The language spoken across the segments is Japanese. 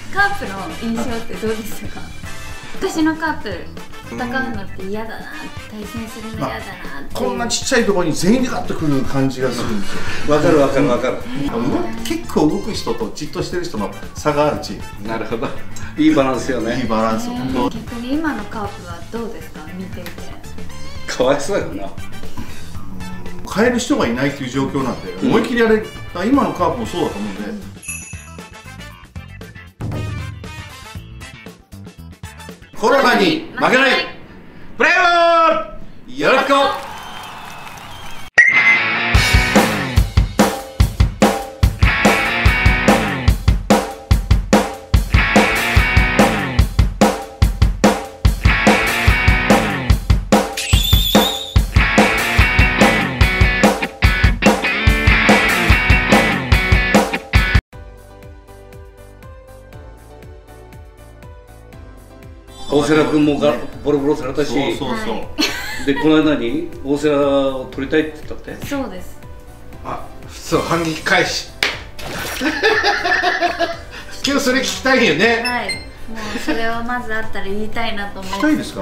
カープの印象ってどうでしたか？私のカープ戦うのって嫌だな、対戦するの嫌だなって、 こんなちっちゃいところに全員でガッとくる感じがするんですよ。 わかるわかるわかる。 結構動く人とじっとしてる人の差があるチーム。 なるほど。いいバランスよね。 いいバランス。 逆に今のカープはどうですか、見ていて。 かわいそうやな。 変える人がいないっていう状況なんで、思いっきりやれる。今のカープもそうだと思うんで。コロナに負けないプレーボールよろしく。 大瀬良君もボロボロされたし、 そうでこの間に大瀬良を取りたいって言ったって。 そうです。 あ、そう反撃開始。今日それ聞きたいよね。 はい。もうそれをまずあったら言いたいなと思って。 聞きたいですか？ はい。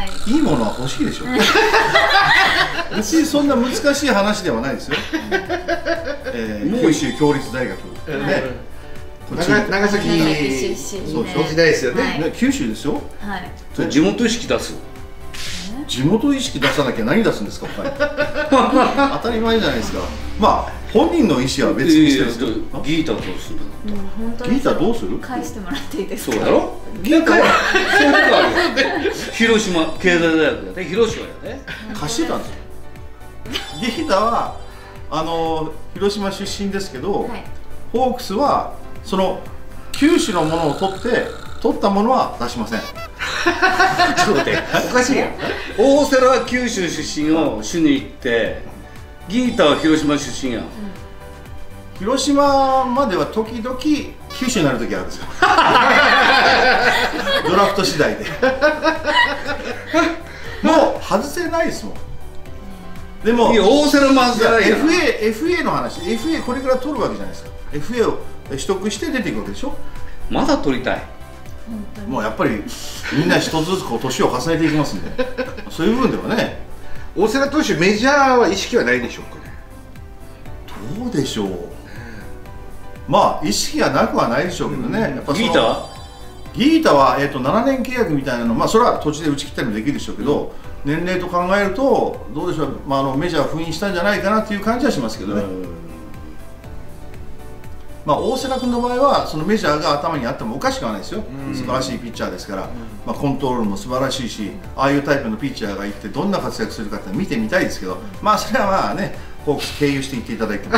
いいものは欲しいでしょ。別にそんな難しい話ではないですよ。九州共立大学ね。 長崎出身そう時代ですよね。 九州ですよ。 はい。 地元意識出す。 地元意識出さなきゃ何出すんですか、他に。当たり前じゃないですか。まあ本人の意思は別にしてるんですけど。 ギーターどうするの？ ギーターどうする？ 返してもらっていいですか？ そうだろ？ギーターはそういうことあるよ。広島経済大学だね。広島やね。 貸してたんですよ。ギーターは広島出身ですけど、ホークスはその九州のものを取ったものは出しません。 ちょっと待って、おかしいやん。大瀬良は九州出身を主に行って、ギータは広島出身やん。 広島までは時々九州になる時あるんですよ。ドラフト次第で。もう外せないですもん。でもいや大瀬良も外せないやん。 FA の話、FA これから取るわけじゃないですか。FA を取得して出ていくわけでしょ。 まだ取りたい。 もうやっぱりみんな一つずつこう年を重ねていきますんで、そういう部分ではね。 大瀬良投手メジャーは意識はないでしょうかね。 どうでしょう。まあ意識がなくはないでしょうけどね。やっぱギータは 7年契約みたいなの、まあそれは途中で打ち切ったりもできるでしょうけど、年齢と考えるとどうでしょう。まあメジャーを封印したんじゃないかなっていう感じはしますけどね。まあ大瀬良君の場合はそのメジャーが頭にあってもおかしくはないですよ。素晴らしいピッチャーですから、まあコントロールも素晴らしいし、ああいうタイプのピッチャーがいてどんな活躍するかって見てみたいですけど、まあそれはまあね、ホークス経由していっていただいて。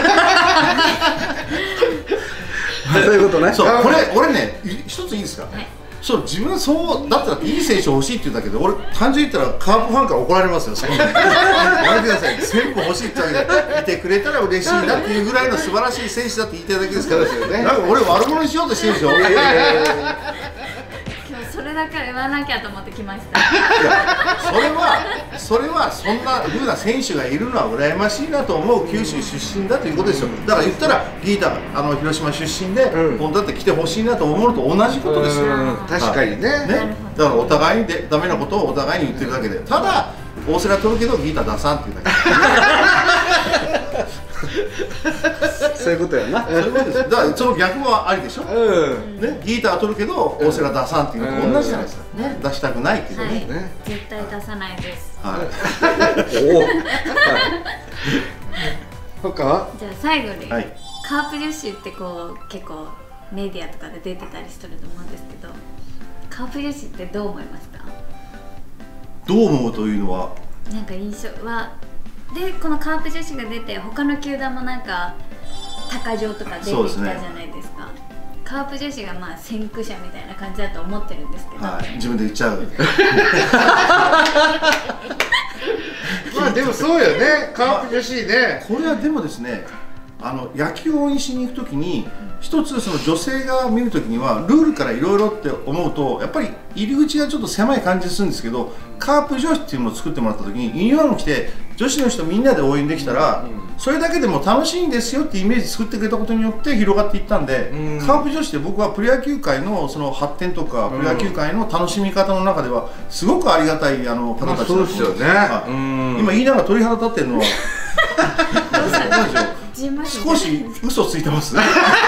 そういうことね。 そう、これ俺ね一ついいですか。そう自分そうだったらいい選手欲しいって言ったけど、俺単純に言ったらカープファンから怒られますよ。そんなやめてください。全部欲しいって言っていてくれたら嬉しいなっていうぐらいの素晴らしい選手だって言ってるだけですから。なんか俺悪者にしようとしてるでしょ。 今日それだから言わなきゃと思って来ました。 いやそれはそんな風な選手がいるのは羨ましいなと思う九州出身だということですよ。だから言ったらギータ広島出身で本当だって来てほしいなと思うのと同じことですよ。 確かにね。 だからお互いにダメなことをお互いに言ってるだけで、ただ大瀬良取るけどギータ出さんっていうだけ。 そういうことやな。 そういうことです。だからその逆もありでしょ。ね、ギータは取るけど大瀬良出さんっていうのと同じじゃないですか。出したくないっていうね。 絶対出さないです。 はい。 他は？ じゃあ最後にカープ女子ってこう結構メディアとかで出てたりすると思うんですけど、カープ女子ってどう思いますか？ どう思うというのは、 なんか印象はで、このカープ女子が出て他の球団もなんか鷹城とか出てきたじゃないですか。カープ女子がまあ先駆者みたいな感じだと思ってるんですけど、 自分で言っちゃう。 まあでもそうよね、カープ女子ね。 これはでもですね、野球を応援しに行くときに一つその女性が見るときにはルールからいろいろって思うとやっぱり入り口がちょっと狭い感じするんですけど、カープ女子っていうのを作ってもらったときにユニフォーム着て女子の人みんなで応援できたらそれだけでも楽しいんですよってイメージ作ってくれたことによって広がっていったんで、カープ女子って僕はプロ野球界のその発展とか、プロ野球界の楽しみ方の中ではすごくありがたい方たちだと思うんですよね。今言いながら鳥肌立ってるのは少し嘘ついてます。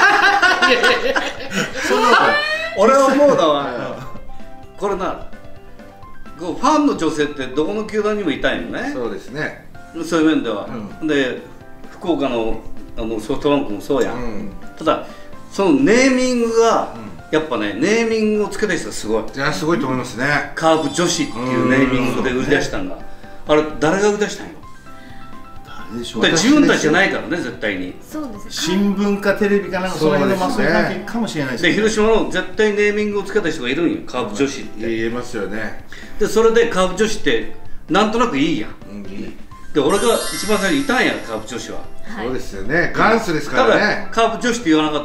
俺は思うのはこれな、ファンの女性ってどこの球団にもいたいよね。 そうですね。 そういう面では、で福岡のソフトバンクもそうやん、ただそのネーミングが、やっぱね、ネーミングをつけた人がすごい。 いや、すごいと思いますね。 カープ女子っていうネーミングで売り出したんだ。あれ誰が売り出したんよ。自分たちじゃないからね、絶対に。 そうです。 新聞かテレビかなんかその辺のマスメ関係かもしれないですね。 で広島の絶対ネーミングをつけた人がいるんよ、カープ女子って。 言えますよね。 でそれでカープ女子ってなんとなくいいやん。で俺が一番最初にいたんや、カープ女子は。 そうですよね。元祖ですからね。 カープ女子って言わなかった。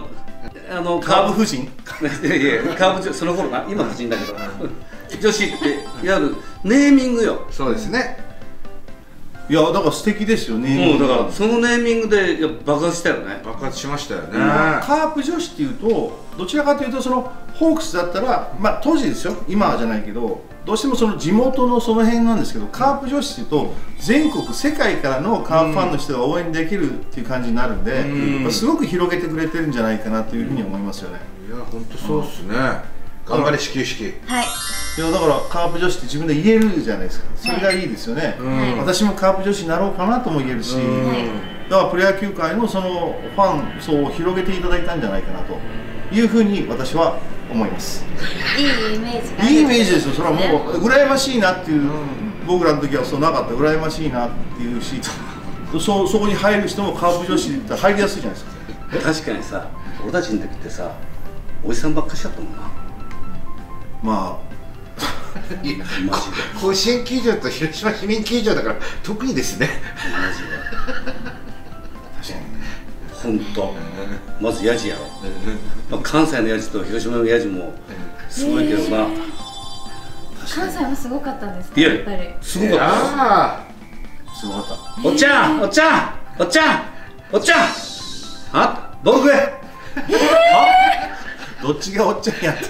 カープ夫人。 いやいや、カープ女子その頃な、今夫人だけど女子っていわゆるネーミングよ。 そうですね。 いや、だから素敵ですよね。 もうだからそのネーミングで爆発したよね。 爆発しましたよね。 カープ女子っていうとどちらかというとそのホークスだったら、まあ当時ですよ、今じゃないけどどうしてもその地元のその辺なんですけど、カープ女子っていうと全国世界からのカープファンの人が応援できるっていう感じになるんで、すごく広げてくれてるんじゃないかなというふうに思いますよね。 いや、本当そうですね。頑張れ始球式。 はい。 いや、だからカープ女子って自分で言えるじゃないですか。それがいいですよね。私もカープ女子になろうかなとも言えるし、だからプロ野球界のそのファン層を広げていただいたんじゃないかなというふうに私は思います。 いいイメージが。 いいイメージですよ。それはもう羨ましいなっていう、僕らの時はそうなかった。羨ましいなっていうし、そこに入る人もカープ女子って入りやすいじゃないですか。 確かにさ、俺たちの時ってさ、おじさんばっかしだったもんな。 まあ甲子園球場と広島市民球場だから特にですね。 マジで本当、まずヤジやろ。関西のヤジと広島のヤジもすごいけどな。 関西もすごかったんですか。 いや、 やっぱりすごかった。 すごかった。 おっちゃん、おっちゃん、おっちゃん、おっちゃん、あ、僕どっちがおっちゃんやって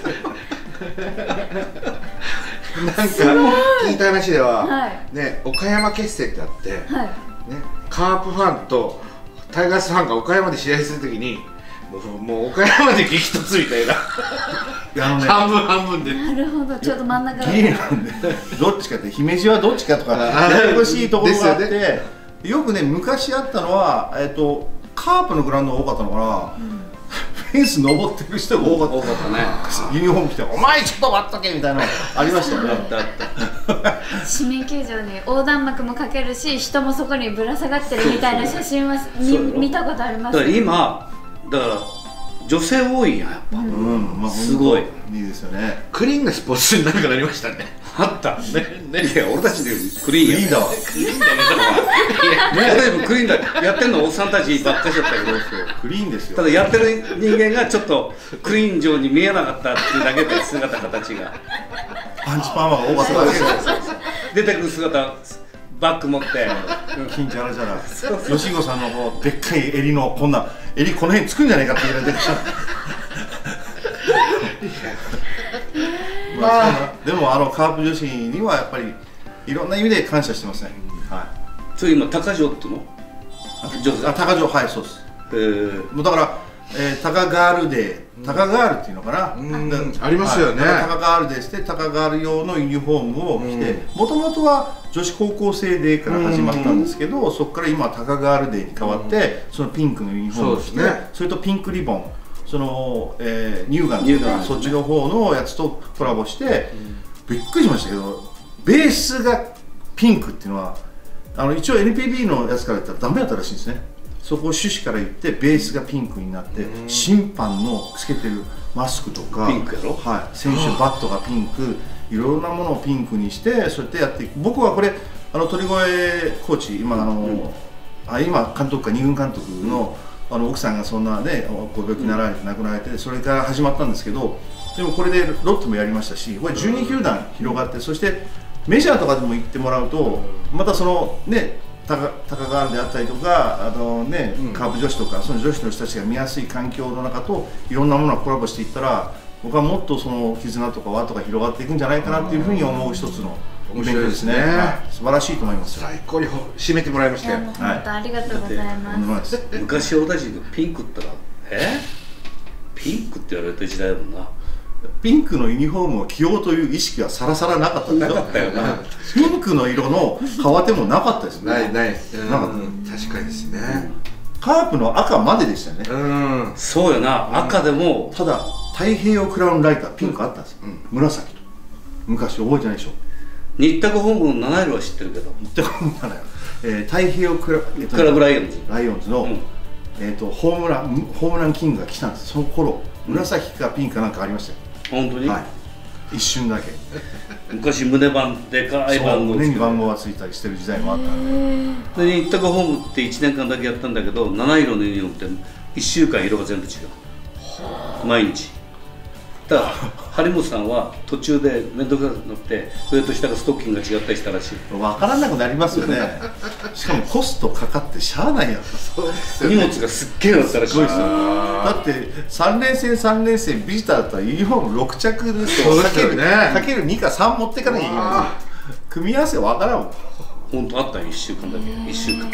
なんか聞いた話では、ね、岡山結成ってあって、ね、カープファンとタイガースファンが岡山で試合するときにもう岡山で激突みたいな半分半分で。 なるほど、ちょうど真ん中ギリなんでどっちかって姫路はどっちかとかややこしいところがあって、よくね昔あったのはカープのグラウンドが多かったのかな。フェンス登ってる人が多かったね。ユニフォーム着て「お前ちょっと待っとけ」みたいなのありましたよね。 市民球場に横断幕もかけるし、人もそこにぶら下がってるみたいな写真は見たことあります。 だから今だから女性多いやん、やっぱ。すごいいいですよね。 クリーンなスポーツになんかなりましたね。 あったね。いや、俺たちでクリーンや。 いいだわ。 クリーンだね。俺もクリーンだ。やってんのおっさんたちばっかりだったけど、 クリーンですよ。 ただやってる人間がちょっとクリーン上に見えなかったっていうだけで、姿形がパンチパーマが多かっただけで出てくる姿、バッグ持って金じゃらじゃら吉吾さんのこうでっかい襟のこんな襟この辺つくんじゃないかっていうぐらい出てきた。でもカープ女子にはやっぱりいろんな意味で感謝してますね。 それ今高城っていうの？ 高城、はい、そうです。もうだからタカガールデー、タカガールっていうのかな、 ありますよね。 タカガールデーしてタカガール用のユニフォームを着て、もともとは女子高校生デーから始まったんですけど、そこから今タカガールデーに変わってそのピンクのユニフォームを着て、それとピンクリボン、その乳がんとかそっちの方のやつとコラボしてびっくりしましたけど、ベースがピンクっていうのは一応 NPB のやつから言ったらダメだったらしいんですね。そこを趣旨から言ってベースがピンクになって、審判のつけてるマスクとかピンクやろ、 はい、選手バットがピンク、いろんなものをピンクにしてそうやってやっていく。僕はこれ鳥越コーチ今今監督か2軍監督の奥さんがそんなねご病気になられて亡くなられて、それから始まったんですけど、でもこれでロッテもやりましたし、これ12球団広がって、そしてメジャーとかでも行ってもらうとまたそのねタカガーンであったりとか、カープ女子とかその女子の人たちが見やすい環境の中といろんなものがコラボしていったら、僕はもっとその絆とか輪とか広がっていくんじゃないかなっていうふうに思う一つのイベントですね。素晴らしいと思います。 最高に締めてもらいましたよ。 本当ありがとうございます。 昔俺たちがピンクって言ったらピンクって言われた時代だもんな。 ピンクのユニフォームを着ようという意識はさらさらなかったですよ。 なかったよな。 ピンクの色の革手もなかったですね。 ない。 なかった。 確かにですね。 カープの赤まででしたね。 そうよな。赤でもただ太平洋クラウンライターピンクあったんですよ。紫と。昔覚えてないでしょ。 日卓本部の七色は知ってるけど。 日卓本部じゃない。太平洋クラブライオンズ。 ライオンズのホームランキングが来たんです。その頃紫かピンクかなんかありましたよ。 本当に？ はい。一瞬だけ。 昔胸番でかい番号胸に番号がついたりしてる時代もあったんで。で日卓ホームって1年間だけやったんだけど、七色のユニフォームって1週間色が全部違う。毎日。だから張本さんは途中で面倒くさくなって上と下がストッキングが違ったりしたらしい。 分からなくなりますよね。しかもコストかかってしゃあないやつ。荷物がすっげえだったらしいですよ。 だって3連戦ビジターだったらユニフォーム6着ですとかける2か3持っていかなきゃいけない。組み合わせ分からんもん。 本当あったよ、1週間だけ。1週間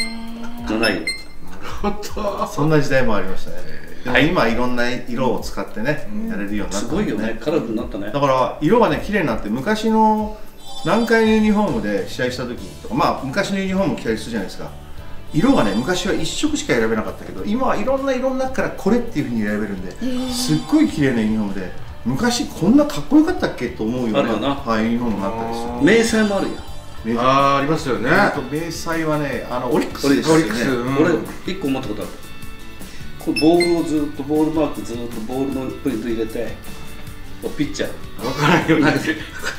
7色。 そんな時代もありましたね。今いろんな色を使ってね、やれるようになった。 すごいよね、カラフルになったね。 だから色がね綺麗になって、昔の南海のユニフォームで試合した時とか、まあ昔のユニフォーム着たりするじゃないですか。色がね昔は1色しか選べなかったけど、今はいろんな色の中からこれっていうふうに選べるんで、すっごい綺麗なユニフォームで、昔こんなかっこよかったっけと思うようなユニフォームになったりする。 迷彩もあるやん。 ありますよね。 迷彩はね、オリックスですよね。 俺1個思ったことある。これボールをずっとボールマークずっとボールのプリント入れてピッチャー分からんようになってる。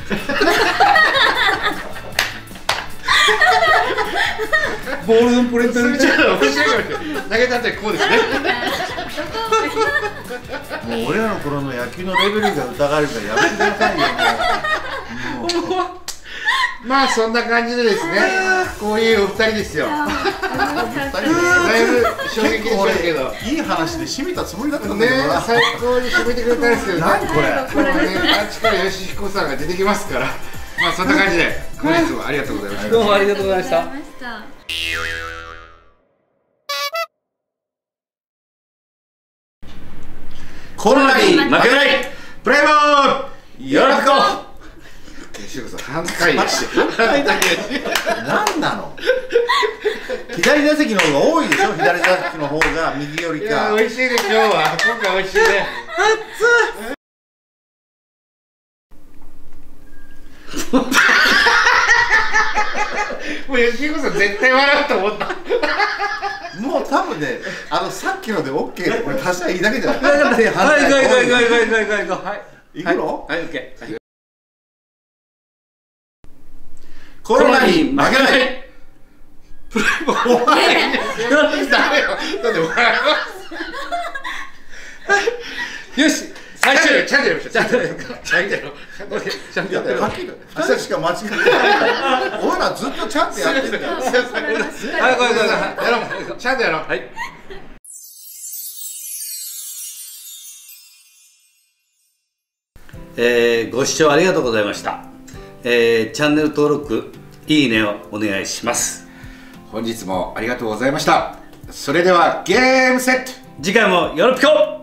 ボールのプリント入れて面白い投げたってこうですね。 もう俺らの頃の野球のレベルが疑われるからやめてくださいよ。 まあそんな感じでですね、こういうお二人ですよ。だいぶ衝撃でしたけど、 いい話で締めたつもりだったんだね。 けどな。 最高に締めてくれたんですけど、 何これ。 あっちから吉彦さんが出てきますから、まあそんな感じで本日もありがとうございました。 どうもありがとうございました。 コロナに負けないプレイボールよろしく。 吉彦さん反対やし。 何なの。左打席の方が多いでしょ。左打席の方が右よりか。 いや美味しいね、今日は。今回美味しいね。もう吉彦さん絶対笑うと思った。 もう多分ね、さっきので OK でこれ足したらいいだけじゃない。 はい、 いくの？ はい、OK。 コロナに負けない。 プレイボール。ダメよ。だって笑う。よし。最終ちゃんとやりましょう。ちゃんとやろう。ちゃんとやろう。 はっきり2人しか間違ってない。俺らずっとちゃんとやってるから。 はい、やろう。ちゃんとやろう。はい。 ご視聴ありがとうございました。チャンネル登録、いいねをお願いします。 本日もありがとうございました。それではゲームセット。 次回もよろぴこ。